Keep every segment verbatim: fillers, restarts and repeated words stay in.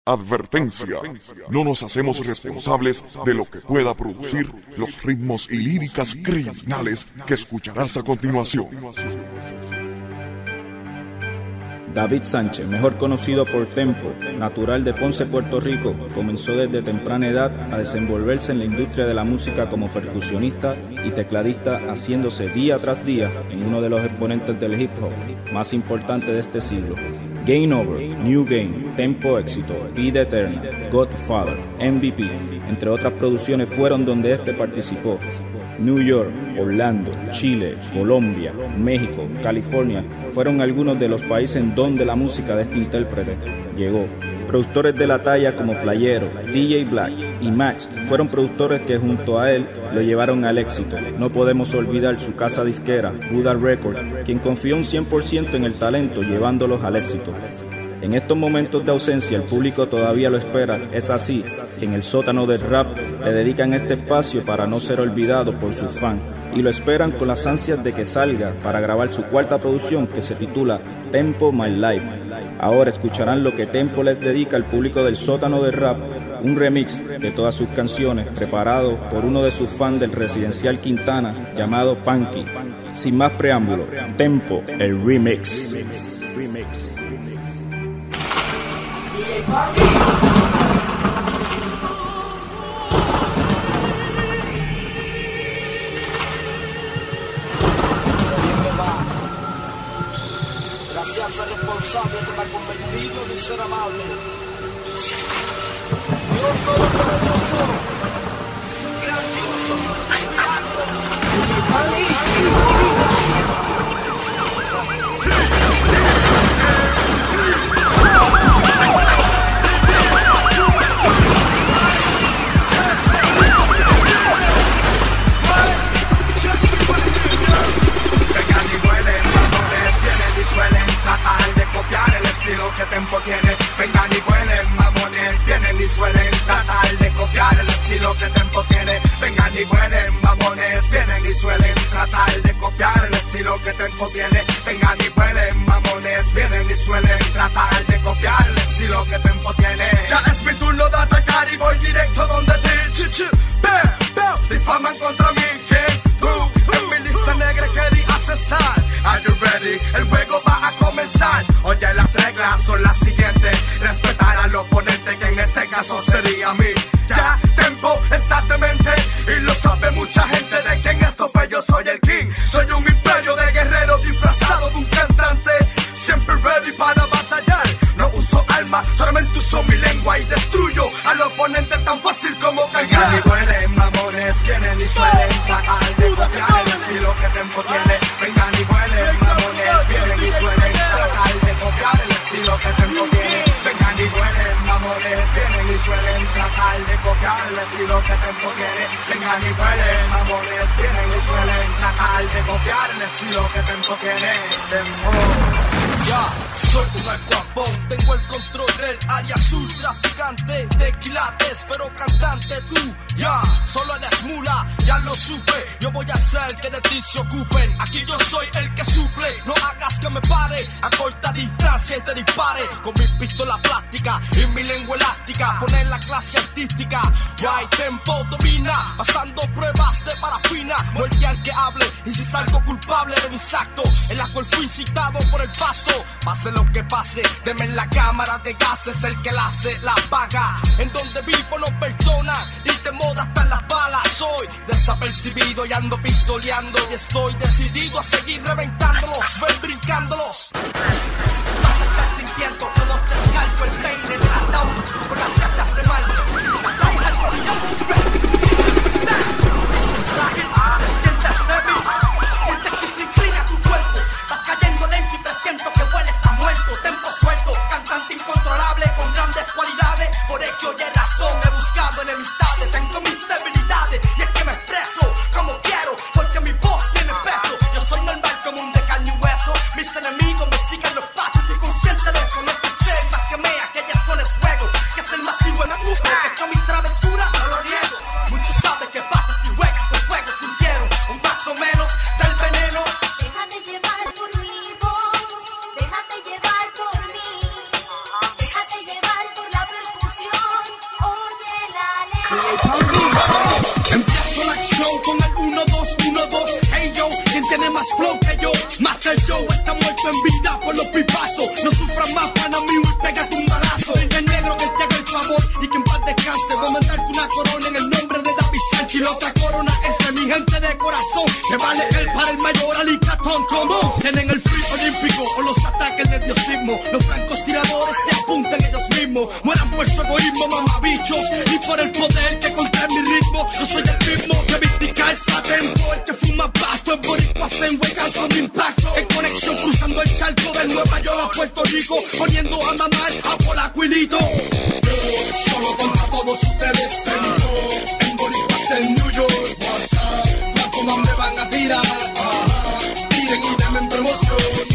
Advertencia. No nos hacemos responsables de lo que pueda producir los ritmos y líricas criminales que escucharás a continuación. David Sánchez, mejor conocido por Tempo, natural de Ponce, Puerto Rico, comenzó desde temprana edad a desenvolverse en la industria de la música como percusionista y tecladista, haciéndose día tras día en uno de los exponentes del hip hop más importante de este siglo. Game Over, New Game, Tempo Éxito, Vida Eterna, Godfather, M V P, entre otras producciones fueron donde este participó. New York, Orlando, Chile, Colombia, México, California fueron algunos de los países en donde la música de este intérprete llegó. Productores de la talla como Playero, D J Black y Max fueron productores que junto a él lo llevaron al éxito. No podemos olvidar su casa disquera, Buddha Records, quien confió un cien por ciento en el talento llevándolos al éxito. En estos momentos de ausencia el público todavía lo espera, es así que en el sótano del rap le dedican este espacio para no ser olvidado por sus fans y lo esperan con las ansias de que salga para grabar su cuarta producción que se titula Tempo My Life. Ahora escucharán lo que Tempo les dedica al público del sótano del rap, un remix de todas sus canciones preparado por uno de sus fans del residencial Quintana llamado Punky. Sin más preámbulo, Tempo, el remix. remix. Gracias al responsable que me ha convertido en un ser amable. Yo soy poderoso, que Tempo tiene, vengan y vuelen, mamones, vienen y suelen tratar de copiar el estilo que Tempo tiene, vengan y vuelen, mamones, vienen y suelen tratar de copiar el estilo que Tempo tiene, vengan y vuelen, mamones, vienen y suelen tratar de copiar el estilo que Tempo tiene. Ya es mi turno de atacar y voy directo donde ti, chichi, ve, ve, difaman contra mí, que tú, en mi lista negra quería cesar. Are you ready? El juego va a comenzar. Oye, las reglas son las siguientes: respetar al oponente, que en este caso sería mí. Ya, Tempo está demente y lo sabe mucha gente de que en esto pues yo soy el king. Soy un imperio de guerreros disfrazado de un cantante, siempre ready para batallar. No uso armas, solamente uso mi lengua y destruyo al oponente tan fácil como cargar. Vengan y vuelen, mamones, vienen y suelen tratar de copiar el estilo que Tempo tiene. Vengan y vuelen, mamones, vienen y suelen tratar de copiar el estilo que Tempo tiene. Vengan y vuelen, mamones, vienen y suelen tratar de copiar el estilo que Tempo tiene. Vengan y vuelen, mamones, vienen y suelen tratar de copiar el estilo que Tempo tiene. Tempo. Ya, soy un alcuapón, tengo el control del área sur, traficante de quilates, pero cantante tú, ya, solo eres mula, ya lo supe, yo voy a hacer que de ti se ocupen, aquí yo soy el que suple, no hagas que me pare, a corta distancia y te dispare, con mi pistola plástica y mi lengua elástica, poner la clase artística, ya hay Tempo domina, pasando pruebas de parafina, muerte al que hable, y si salgo culpable de mis actos, en la cual fui citado por el pasto, pase lo que pase, deme en la cámara de gases, el que la hace, la paga. En donde vivo no perdona y te moda hasta las balas. Soy desapercibido y ando pistoleando y estoy decidido a seguir reventándolos, ven brincándolos. Vas a echar sin tiento, todo te escalpo el peine del ataúd por las cachas de mal. Te sientes débil, sientes que se inclina tu cuerpo, vas cayendo lento y presiento que hueles a muerto. Tempo suelto, cantante incontrolable con grandes cualidades, por ello y razón he buscado enemistades. Tengo mis debilidades y es que me expreso como quiero, porque mi voz tiene peso. Yo soy normal como un de carne y hueso, mis enemigos me siguen los pasos, estoy consciente de eso. No te sé más que me aquella show con el uno dos uno dos. Hey yo, ¿quién tiene más flow que yo? Master Joe está muerto en vida por los pipazos. No sufras más, pana mío, y pégate un balazo. El negro que te haga el favor y que en paz descanse. Voy a mandarte una corona en el nombre de David Sánchez. Y la otra corona es de mi gente de corazón, que vale el para el mayor alicatón. Como tienen el free olímpico o los ataques el nerviosismo. Los francos tiradores se apuntan ellos mismos. Mueran por su egoísmo, mamabichos, y por el poder que contra mi ritmo. Yo soy el mismo que Vistical Satempo, el que fuma pasto en boricuas en huecas con impacto. En conexión cruzando el charco de Nueva York a Puerto Rico, poniendo a mamar a Polacuilito. Solo contra todos ustedes en, en boricuas en New York. WhatsApp, ¿cuánto más me van a tirar? Ah, tiren y denme promoción.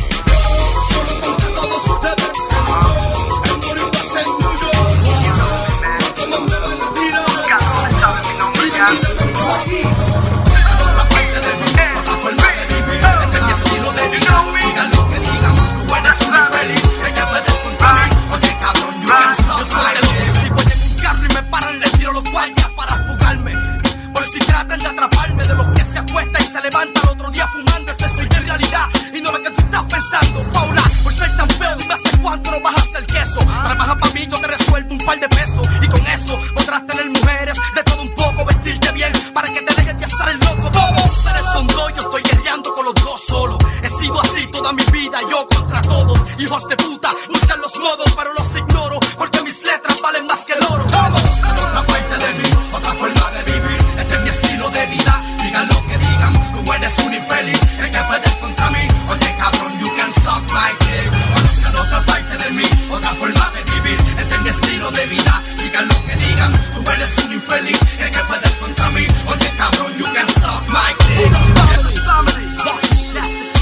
Solo contra todos ustedes en, en boricuas en New York. WhatsApp, ¿cuánto más me van a tirar? Ah, tiren y denme promoción. Otra parte de mí, otra forma de vivir. Este es mi estilo de vida. Digan lo que digan, tú eres un infeliz. Es que puedes contra mí. Oye, cabrón, you can suck like this. Si voy en un carro y me paran, les tiro los guardias para fugarme. Por si tratan de atraparme, de los que se acuesta y se levanta al otro día fumando. Este soy de realidad y no lo que tú estás pensando. Paula, por ser tan feo, dime hace cuánto no bajas el queso. Trabaja pa' mí, yo te resuelvo un par de pesos. Y con eso podrás tener mujeres de todo un poco, vestirte bien para que te dejes de hacer el loco. Todos ustedes son dos, yo estoy guerreando con los dos solo. He sido así toda mi vida, yo contra todos. Hijos de puta, buscan los modos, pero los ignoro porque mis letras valen más que el oro. Vamos, otra parte de mí, otra forma de vivir. Este es mi estilo de vida, digan lo que digan, tú eres un infeliz, es que puedes contra mí. Oye, cabrón, you can suck like it. Conozcan otra parte de mí, otra forma de vivir. Este es mi estilo de vida, digan lo que digan, tú eres un infeliz, es que puedes contra mí. Oye, cabrón, you can suck like it. Family, family, that's the shit, that's the shit.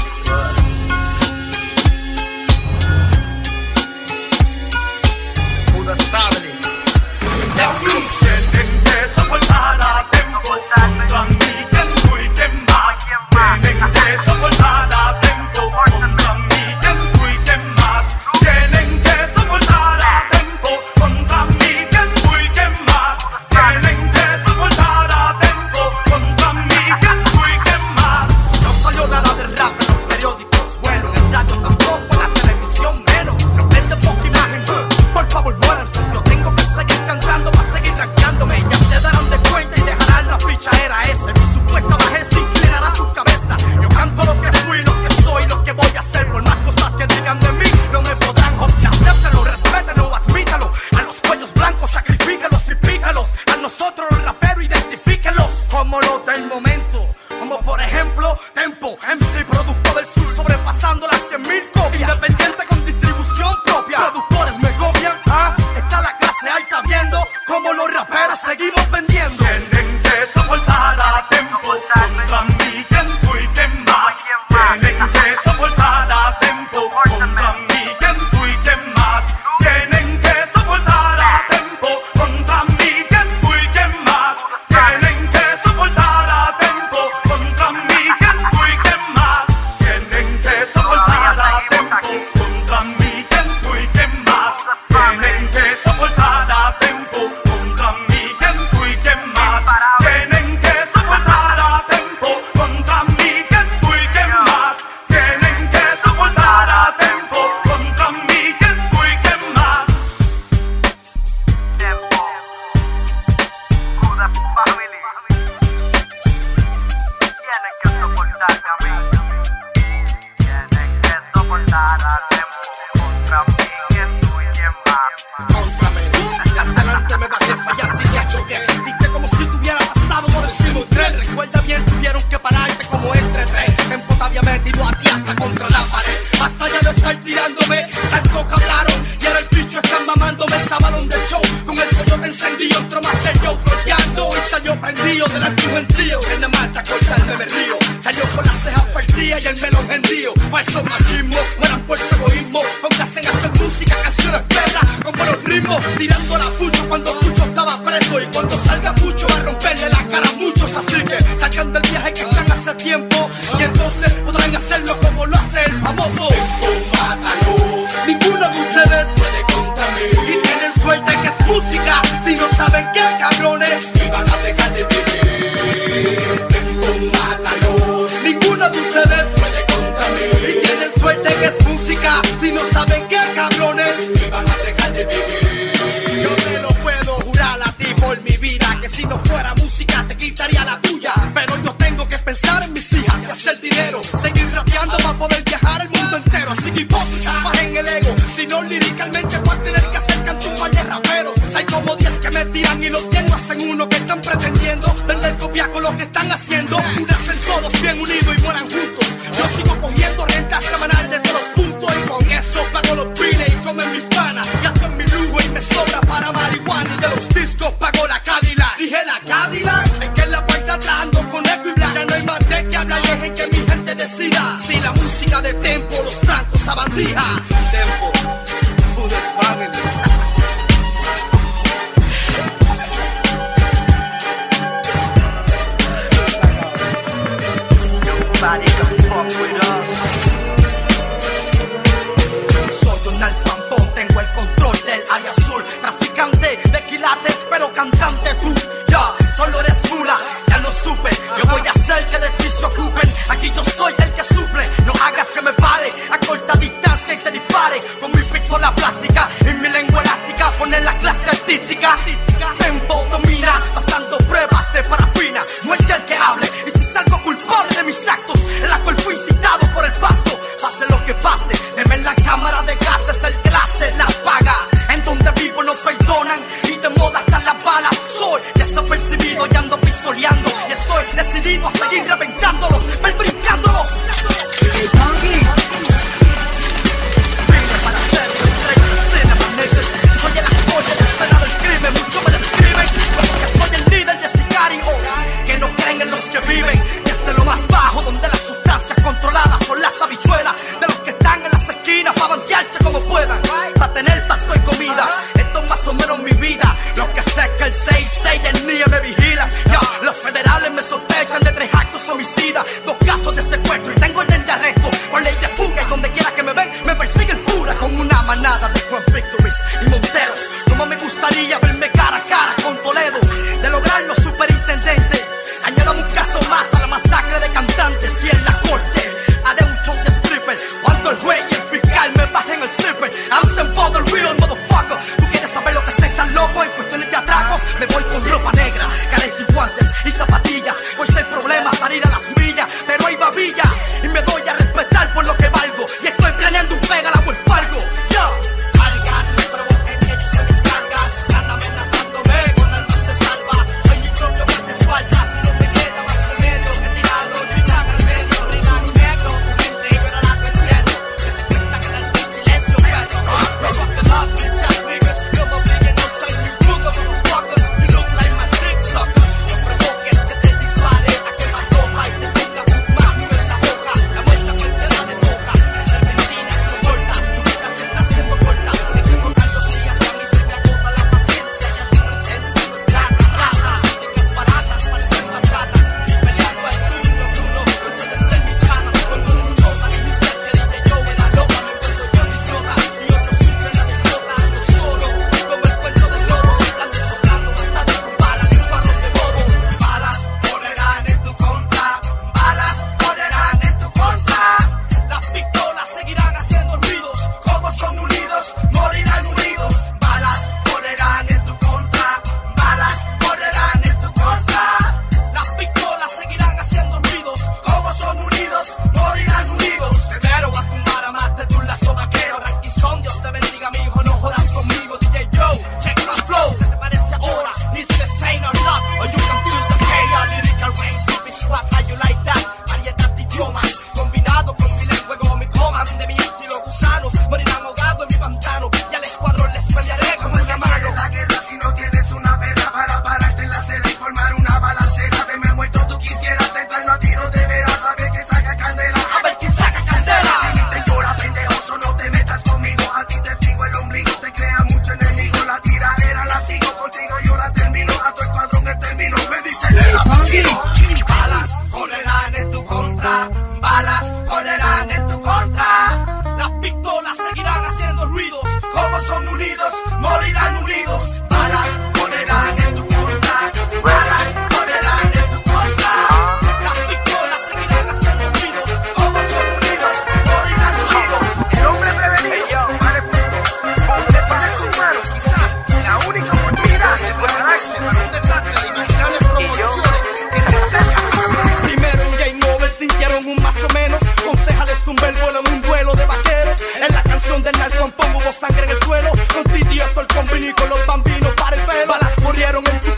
Buddha's family. Tienen que soportar a tiempo contra mí, quien tú y quien más. Tienen que soportar a tiempo contra mí, quien tú y quien más. Tienen que soportar a tiempo contra mí, quien tú y quien más. Tienen que soportar a tiempo contra mí, quien tú y quien más. No salió nada del rap en los periódicos, bueno, en el radio tampoco, en la televisión menos. No venden poca imagen, por favor muéranse. Yo tengo que seguir cantando para seguir rankeándome. Ya se darán de cuenta y dejarán la pichadera ese. Mi supuesta bajeza se inclinará sus cabezas. Yo canto lo que fui, lo que soy, lo que voy a hacer. Por más cosas que digan de mí, no me podrán joder. Acéptalo, respétalo, admítalo. A los cuellos blancos, sacrifícalos y pícalos. A nosotros los raperos, identifícalos como los del momento. Como por ejemplo, Tempo, M C producto del sur, sobrepasando las cien mil copias. Independiente con distribución propia. Productores me copian, ah, está la clase alta viendo como los raperos seguimos vendiendo. Tienen que soportar a tiempo contra mí, quien tú y quien más. Tienen que soportar a tiempo contra mí, quien tú y quien más. Tienen que soportar a tiempo contra mí, quien tú y quien más. Tienen que soportar a tiempo contra mí, quien tú y quien más. Tienen que soportar a tiempo contra mí, quien tú y quien más. Tienen que soportar a tiempo contra mí, quien tú y quien más. Tienen que soportar a tiempo contra mí, quien tú y quien más. Tienen que soportar a tiempo contra mí, quien tú y quien más. Tempo, Buddha's family. Tienen que soportarme a mí. Tienen que soportar a tiempo contra mí, quien tú y quien más. Cóntrame, hasta adelante me bajé, fallaste y ya choqué. Sentiste como si tuviera pasado por encima un tren. Recuerda bien, tuvieron que pararte como entre tres. Tempo te había metido a ti hasta contra la pared. Basta ya de estar tirándome, tanto que hablaron. Y ahora el bicho están mamándome esa balón de show. Con el coyote encendido, otro más que yo floteando. Y salió prendido del antiguo trío. Que nada más te acordarme me río. Salió con las cejas partidas y el melón hendido. Falso machismo, mueran por su egoísmo. Póngase a hacer música, canciones perras con buenos ritmos. Tirando la pucho cuando Pucho estaba preso. Y cuando salga Pucho va a romperle la cara a muchos. Así que salgan del viaje que están hace tiempo. Y entonces podrán hacerlo como lo hace el famoso. Ninguno de ustedes puede contra mí. Y tienen suerte que es música. Si no saben qué cabrones, y van a dejar de vivir. liricalmente voy a tener que hacer canto un par de raperos. Hay como diez que me tiran y los lleno hacen uno que están pretendiendo vender copia con lo que están haciendo. Y hacen todos bien unidos y mueran juntos. Yo sigo cogiendo renta semanal de todos los puntos y con eso pago los pines y comen mis panas. Ya estoy en mi lujo y me sobra para marihuana. Y de los discos pago la Cadillac. Dije la Cadillac, es que en la parte atrás ando con eco y black. Ya no hay más de que hablar y dejen que mi gente decida. Si la música de tempo, los trancos a bandijas. Tempo, Buddha's family. Nobody can fuck with us. Soy Donald Pampón, tengo el control del área azul. Traficante de quilates, pero cantante tú. Ya, solo eres mula, ya lo supe. Yo voy a hacer que de ti se ocupen. Aquí yo soy el que suple. No hagas que me pare a corta distancia y te dispare con mi pistola plástica y mi lengua elástica. Poner la clase artística. Tempo domina, pasando pruebas de parafina. No es el que hable. Y si salgo culpable de mis actos, en la cual fui incitado por el pasto. Pase lo que pase, deme en la cámara de gas, es el que la hace, la paga. En donde vivo no perdonan y de moda están las balas. Soy desapercibido y ando pistoleando. Y estoy decidido a seguir reventándolos, ven brincándolos. Vine para ser una estrella de cinema, nigga. Soy el actor de la escena del crimen. Muchos me describen como que soy el líder de sicarios que no creen en los que viven. Desde lo más bajo, donde las sustancias controladas son las habichuelas de los que están en las esquinas para banquearse como puedan, para tener pasto y comida. Esto es más o menos mi vida. Lo que sé es que el seis seis y el N I E me vigilan. Ya, los federales me sospechan de tres actos homicidas, dos casos de secuestro y tengo orden de arresto por ley de fuga. Y donde quiera que me ven, me persigue el fura con una manada de Juan Victories y Monteros. Como me gustaría verme cara a cara con Toledo. De lograrlo, superintendente, añadamos un caso más a la masacre de cantantes. Y en la corte haré un show de stripper cuando el juez y el fiscal me bajen el zipper. I'm the for the real motherfucker. Tú quieres saber lo que se tan loco en cuestiones de atracos. Me voy con ropa negra, caretas y guantes y zapatillas. Pues hay problema salir a las millas, pero hay babilla y me doy a respetar por lo que valgo. Y estoy planeando un pega la Wells Fargo. Yo, alga, no provoquen que yo soy mis gangas. Mándame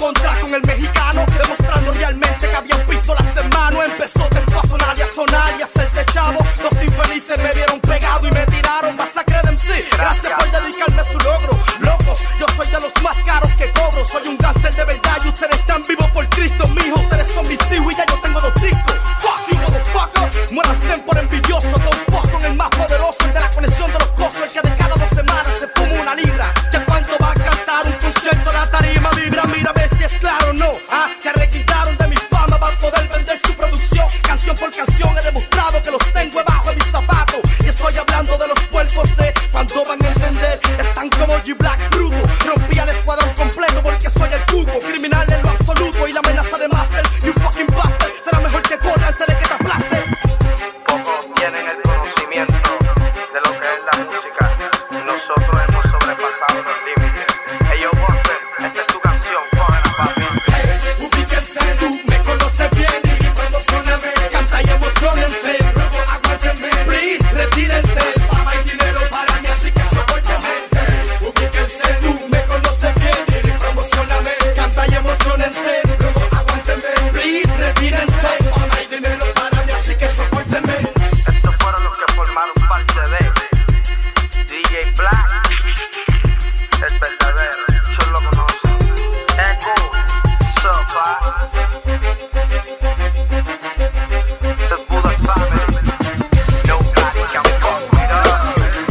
encontrar con el mexicano, demostrando realmente que habían pistolas en mano. Empezó tempo a sonar y a sonar y a hacerse chavo. Los infelices me vieron pegado y me tiraron masacre de M C. Gracias por dedicarme a su logro. Loco, yo soy de los más caros que cobro. Soy un gánster de verdad y ustedes están vivos por Cristo, mijo. Ustedes son mis hijos y ya yo tengo dos discos. Fuck you, motherfucker. Muéranse por envidioso. Don't fuck con el más poderoso, el de la conexión de los cosos, el que de cada dos semanas se fuma una libra. ¿Ya cuánto va a cantar un concierto? La tarima vibra, mira a ver si es claro o no. Ah, que requitaron de mi fama para poder vender su producción. Canción por canción he demostrado que los tengo debajo de mis zapatos. Y estoy hablando de los puercos de cuando van a entender. Están como G-Black bruto. Rompí al escuadrón completo porque soy el cuco. Criminal en lo absoluto y la amenaza de Master. You fucking bastard. Será mejor que corra antes de que te aplaste. Pocos tienen el conocimiento de lo que es la música. Nosotros hemos sobrepasado los límites. Ellos Monster, esta es tu canción, cógela, papi. Hey, ubíquense, tú me conoces bien. Promocioname, canta y emocionense. Luego aguántenme, please, retírense. Fama y dinero para mí, así que soportenme. Hey, ubíquense, tú me conoces bien. Promocioname, canta y emocionense. Luego aguántenme, please, retírense. Fama y dinero para mí, así que soportenme. Estos fueron los que formaron parte de D J Black, el verdadero, yo lo conozco. Echo, Sopa, the Buddha family. Nobody can fuck with us.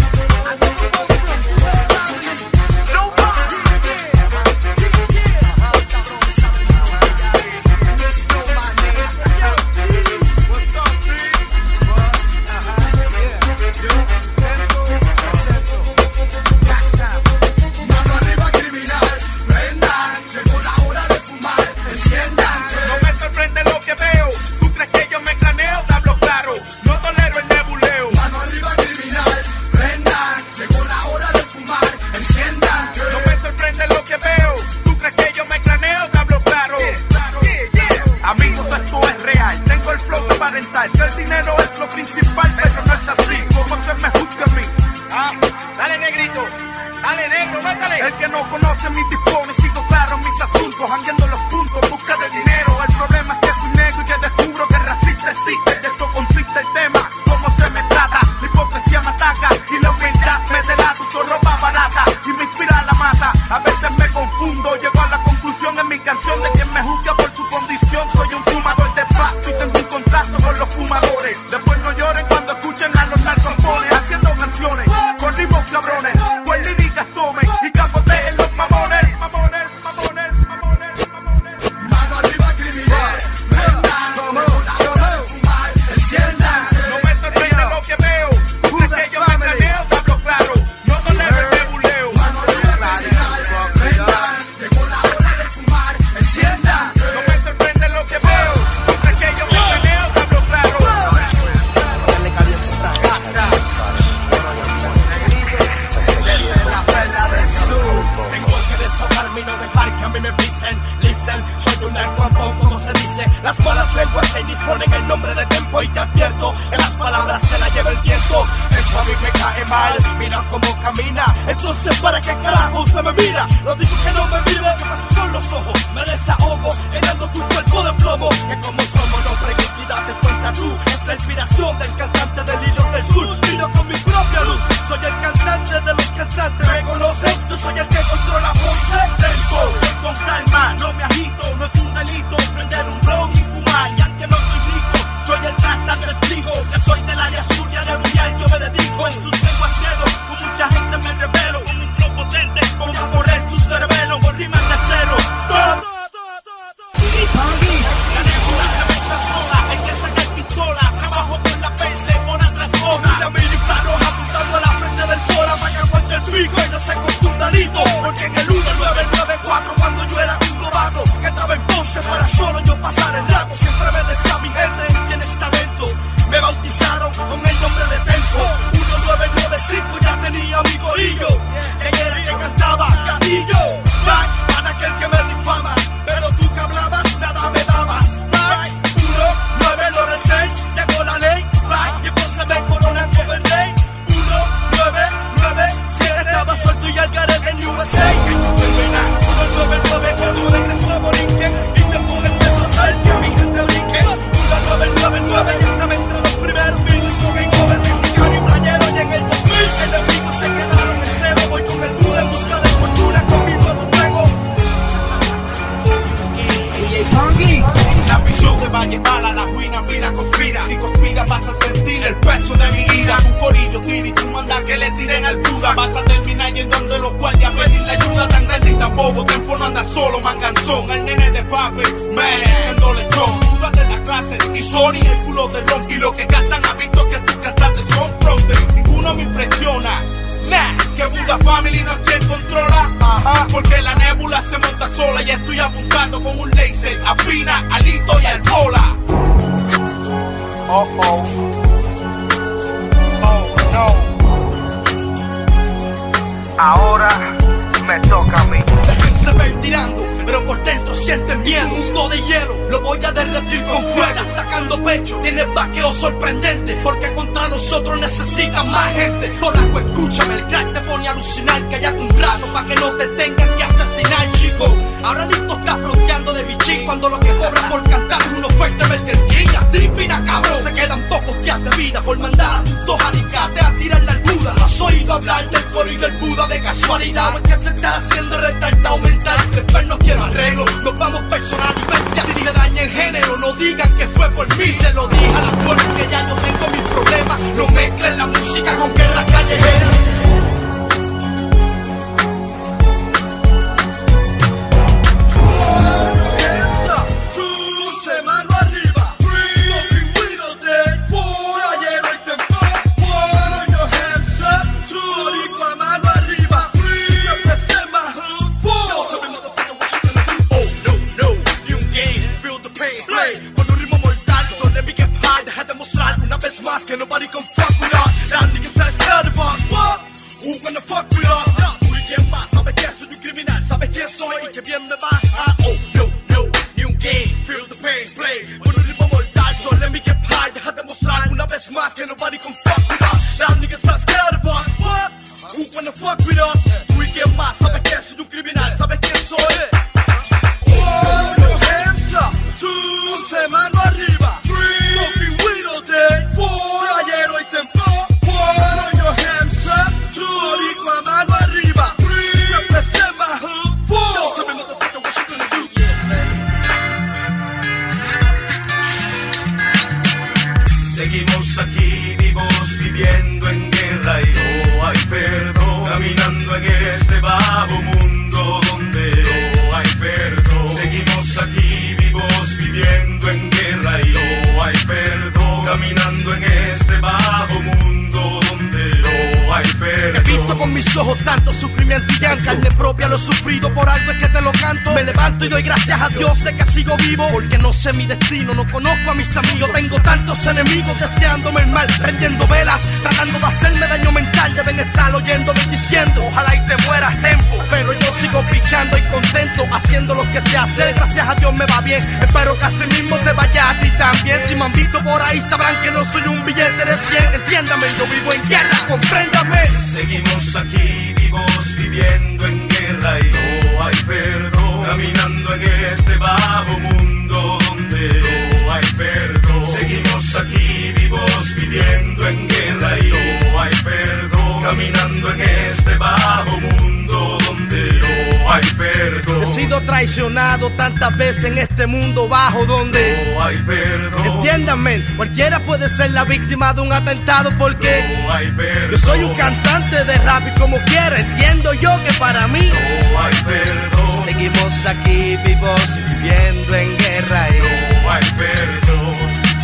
Amigos, esto es real, tengo el flow parental, que el dinero es lo principal, pero no es así, como se me juzga a mí. Ah, dale negrito, dale negro, mátale. El que no conoce mis dispones, sigo claro en mis asuntos, jangueando los puntos, busca de dinero. El problema es que soy negro y que descubro que el racista existe. De esto consiste el tema, cómo se me trata. La hipocresía me ataca y la humildad me delata. Uso ropa barata y me inspira a la mata. A veces me confundo, llego a la conclusión en mi canción de quien me juzga por su condición. Soy un fumador de pasto y tengo un contacto con los fumadores. Después no lloren cuando escuchen a los narcofones haciendo canciones con ritmos cabrones, pues líricas tomen y capoteen los mamones. Mamones, mamones, mamones, mamones. Mano arriba criminal, prendan, como la hora de fumar, enciendan. No me sorprende lo que veo, es que yo me planeo, te hablo claro, no tolero el nebuleo. Mano arriba criminal, prendan, llegó la hora de fumar, enciendan. No me sorprende lo que veo, es que yo me planeo, te hablo claro. Tengo que desahogarme y no dejar que a mí me pisen. Listen, soy un narcoapón, como se dice. Las malas lenguas que disponen el nombre de Tempo. Y te advierto, en las palabras se la lleva el viento. Tempo a mí me cae mal, mira cómo camina. Entonces para qué carajo se me mira. Lo digo que no me mire, que paso son los ojos. Me desahogo, llenando tu cuerpo de plomo. Que como somos no pregunto y date cuenta tú. Es la inspiración del cantante del hilo del sur. Vino con mi propia luz. Soy el cantante de los cantantes. ¿Me conocen? Yo soy el que controla Ponce. Tempo, voy con calma, no me agito. No es un delito prender un blog y fumar. Y aunque no soy rico, soy el rasta testigo. Que soy del área sur y a nebuliar yo me dedico. En sus lenguas ciegos, con mucha gente me revelo. Con un flow potente, con a correr su cerebelo. Por Vas a terminar yendo donde los guardias a pedir la ayuda tan grande y tan bobo. Tiempo no anda solo, manganzón. El nene de papi, man, siendo lechón. Dudas de las clases y Sony el culo de Ron. Y lo que gastan ha visto que tus cantantes son frontes. Ninguno me impresiona. Nah, que Buda Family no es quien controla. Ajá, porque la nébula se monta sola. Y estoy apuntando con un laser a Pina, a Lito y al Pola. Oh oh. Oh no. Ahora me toca a mí. Déjense ver tirando, pero por dentro sienten miedo. Un mundo de hielo, lo voy a derretir con fuego. Sacando pecho, tienes vaqueo sorprendente. Porque contra nosotros necesitan más gente. Polaco, escúchame, el crack te pone a alucinar. Cállate un rato pa' que no te tengan que asesinar, chico. Ahora Nito está fronteando de bichín. Cuando lo que cobran por cantar es una oferta de Burger King. Tripina, cabrón, te quedan pocos días de vida. Por mandar dos alicates a tirar la albuda. ¿Has oído hablar del coro y del Buda de casualidad? ¿O es que te estás haciendo retardado mental? Después no quiero arreglo, nos vamos personalmente. Si se daña el género, no digan que fue por mí. Se lo dije a la puerta que ya yo tengo mis problemas. No mezclen la música con guerras callejeras. Que nobody can fuck with us. That nigga says scared of us. What? Who gonna fuck with us? Tú y quién más, sabes que soy un criminal, sabes quién soy y que bien me va. Ah, oh, no, no, ni un game, feel the pain, play. Con un ritmo mortal, so let me get high. Deja de mostrar una vez más que nobody can fuck with us. That nigga says scared of us. What? Who gonna fuck with us? Tú y quién más, sabes que soy un criminal, sabes quién soy. Oh, no, hands up, two, mano arriba. Smoking weed all day, four. Seguimos aquí vivos viviendo en guerra y no hay perdón. Caminando en este bajo mundo donde no hay perdón. Seguimos aquí vivos viviendo en guerra y no hay perdón. Caminando en este bajo mundo donde no hay perdón. He visto con mis ojos tanto sufrimiento y llanto. Carne propia lo he sufrido, por algo es que te lo canto. Me levanto y doy gracias a Dios de que sigo vivo. Porque no sé mi destino, no conozco a mis amigos. Tengo tantos enemigos deseándome el mal, prendiendo velas, tratando de hacerme daño mental. Deben estar oyéndome diciendo, ojalá y te mueras tempo. Pero yo sigo pichando y contento, haciendo lo que sé hacer. Gracias a Dios me va bien, espero que así mismo te vaya a ti también. Si me han visto por ahí sabrán que no soy un billete de cien. Entiéndame, yo vivo en guerra, compréndame. Seguimos aquí vivos viviendo en guerra y no hay perdón. Caminando en este bajo mundo donde no hay perdón. Seguimos aquí vivos viviendo en guerra y no hay perdón. Caminando en este bajo mundo donde no hay perdón. He sido traicionado tantas veces en este mundo bajo donde no hay perdón. Entiéndanme, cualquiera puede ser la víctima de un atentado porque no hay perdón. Yo soy un cantante de rap y como quiera entiendo yo que para mí no hay perdón. Seguimos aquí vivos viviendo en guerra y no hay perdón.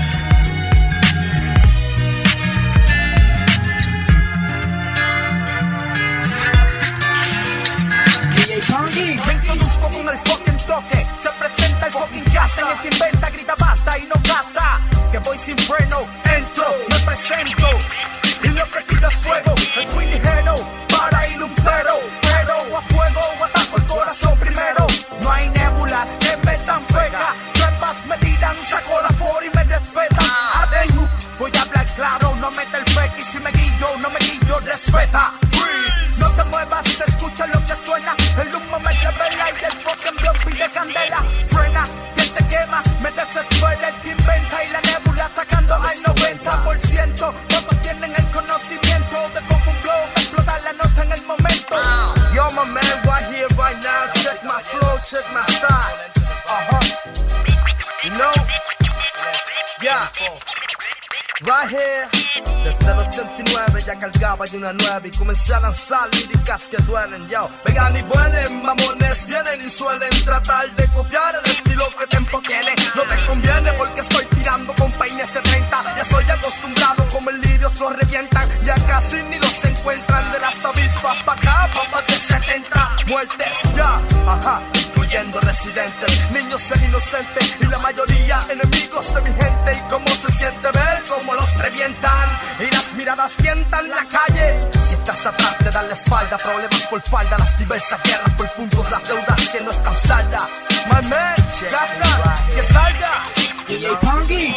Me introduzco con el fucking toque. Se presenta el fucking casta. En el que inventa, grita basta y no basta. Que voy sin freno, entro, me presento. Y lo que tira es fuego. Es muy ligero para ir un pero. Pero a fuego ataco el corazón primero. No hay nébulas que metan fecas. Trepas me tiran, saco la for y me respetan. Adeño, voy a hablar claro. No mete el fake y si me guillo, no me guillo, respeta. Freeze, no te muevas, escucha lo que suena. El humo me revela y el fucking blog pide candela. Frena, que te quema, me desespera el que inventa. Y la nébula atacando al noventa por ciento. Pocos tienen el conocimiento de cómo un blog explota la nota en el momento. Yo, my man, right here, right now. Check my flow, check my style. Uh-huh. You know? Yeah. Right here, desde el ochenta y nueve ya cargaba y una nueva y comencé a lanzar líricas que duelen, yo. Vengan y vuelen, mamones, vienen y suelen tratar de copiar el estilo que Tempo tiene. No te conviene porque estoy tirando con peines de treinta. Ya estoy acostumbrado como el lirios los revientan. Ya casi ni los encuentran de las avispas pa' acá, papas de setenta. Muertes ya, ajá, incluyendo residentes. Niños ser inocentes y la mayoría enemigos de mi gente. Y cómo se siente ver cómo los revientan y las miradas tientan la calle. Si estás atrás te dan la espalda, problemas por falda, las diversas guerras por puntos, las deudas que no están saldas. My man, gasta, que salga. D J Pongy.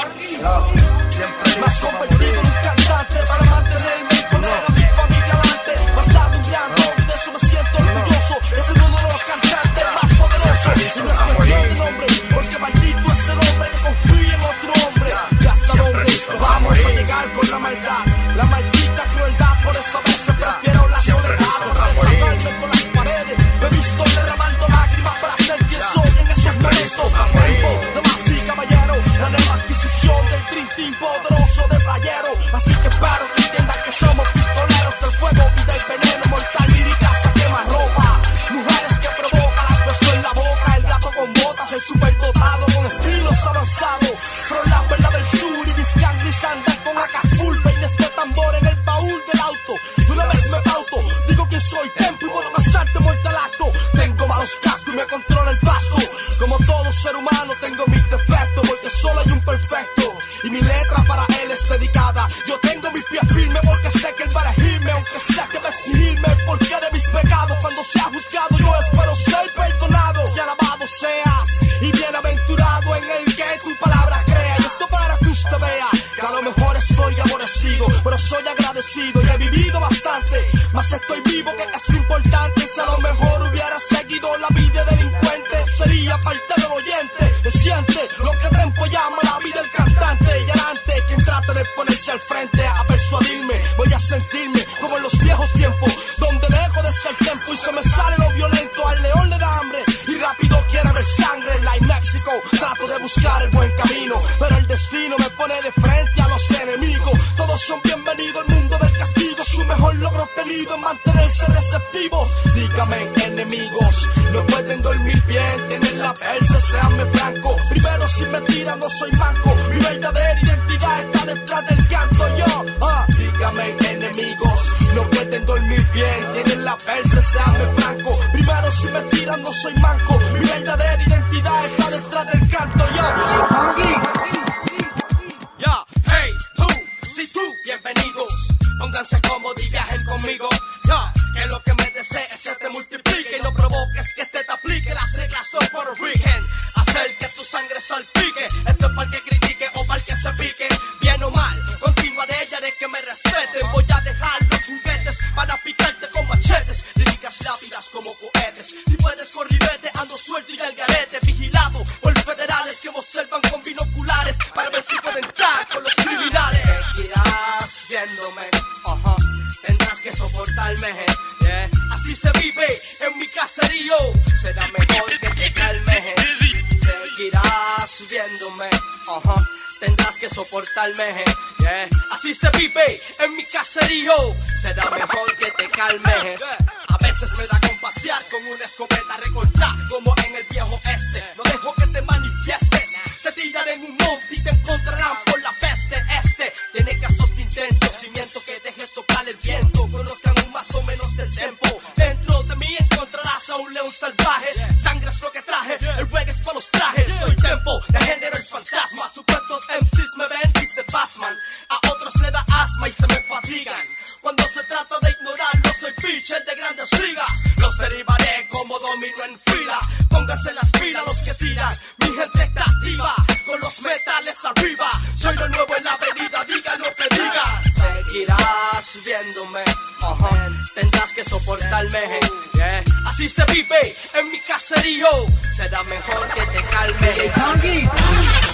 Siempre me has convertido en un cantante para mantenerme y poner a mi familia adelante. Bastante un gran hombre y de eso me siento orgulloso. Es uno de los cantantes más poderosos. Y no es cuestión de nombre, porque maldito es el hombre que confía en otro hombre. Gasta nombre, vamos a llegar con la maldad, la maldita crueldad. Por eso a veces prefiero la soledad, por desahogarme con las paredes. Me he visto derramando lágrimas para ser quien soy en esos momentos. Tempo, damas y caballeros, la nueva adquisición del Dream Team poderoso de playero. Así que espero que entiendan que somos pistoleros del fuego y del veneno mortal. Líricas a quemarropa, mujeres que provocan, las besos en la boca. El gato con botas, el superdotado con estilos avanzados. Pero la perla del sur y mis cangris andan con acas full, peines de tambor en el baúl del auto. De una vez me pauto, digo que soy Tempo y puedo causarte muerte al acto. Tengo malos cascos y me controla el pasto. Como todo ser humano tengo mis defectos, porque solo hay un perfecto y mi letra para él es dedicada. Yo tengo mis pies firmes porque sé que él va a elegirme, aunque sea que va a exigirme el porqué de mis pecados. Cuando sea juzgado yo espero ser perdonado y alabado seas y bienaventurado en el que tu palabra crea. Y esto para que usted vea que a lo mejor estoy aborrecido, pero soy agradecido y he vivido bastante, mas estoy vivo que es lo importante. Si a lo mejor hubiera seguido la vida delincuente, sería parte del oyente. Lo siente lo que Tempo llama la vida del cantante. Y adelante quien trate de ponerse al frente a persuadirme, voy a sentirme como en los viejos tiempos, donde dejo de ser Tempo y se me sale lo violento. Al león le da hambre y rápido quiere ver sangre. Like México, trato de buscar el buen camino, pero el destino me pone de frente a los enemigos. Todos son bienvenidos al mundo del castigo. Su mejor logro obtenido es mantenerse receptivos. Dígame, enemigos, no pueden dormir bien, tienen la verse, seanme franco. Primero si me tiran no soy manco, mi verdadera identidad está detrás del canto. Yo, ah, dígame, enemigos, no pueden dormir bien, tienen la verse, seanme franco. Primero si me tiran no soy manco, mi verdadera identidad está detrás del canto. Yo, Ya, hey, tú, si tú, bienvenidos. Pónganse cómodos y viajen conmigo. Ya, que lo que me desee se te multiplique y no provoques que te te aplique las reglas de Puerto Rican. Hacer que tu sangre salpique. Esto es para el que critique o para el que se pique. Bien o mal, continuaré ya de que me respeten. Voy a dejar los juguetes para picarte con machetes. Líricas rápidas como cohetes. Si puedes correr, vete, ando suelto y al garete. Vigilado por federales que me observan con binoculares para ver si pueden entrar con los criminales. seguirás viéndome, uh-huh. Tendrás que soportarme, yeah. Así se vive en mi caserío. Será mejor que te calmes. Seguirás viéndome, uh-huh. Tendrás que soportarme, yeah. Así se vive en mi caserío. Será mejor que te calmes. A veces me da con pasear con una escopeta recortada como en el viejo este. No dejo que te manifiestes. Te tiraré en un monte y te encontrarán por la peste. Este tiene casos de intento, cimiento que deje soplar el viento. Conozcan un más o menos del tempo. Dentro de mí encontrarás a un león salvaje. Sangre es lo que traje, el reggae es para los trajes. Soy Tempo, de género el fantasma. Supuestos M Cs me ven y se pasman. A otros le da asma y se me fatigan. Cuando se trata de ignorarlo soy pitcher de grandes ligas. Los derribaré como domino en fila. Pónganse las pilas los que tiran. Mi gente está activa, con los metales arriba. Soy lo nuevo en la avenida, digan lo que digan. Seguirás viéndome, uh-huh. Tendrás que soportarme, yeah. Así se vive en mi caserío. Será mejor que te calmes. Pongy.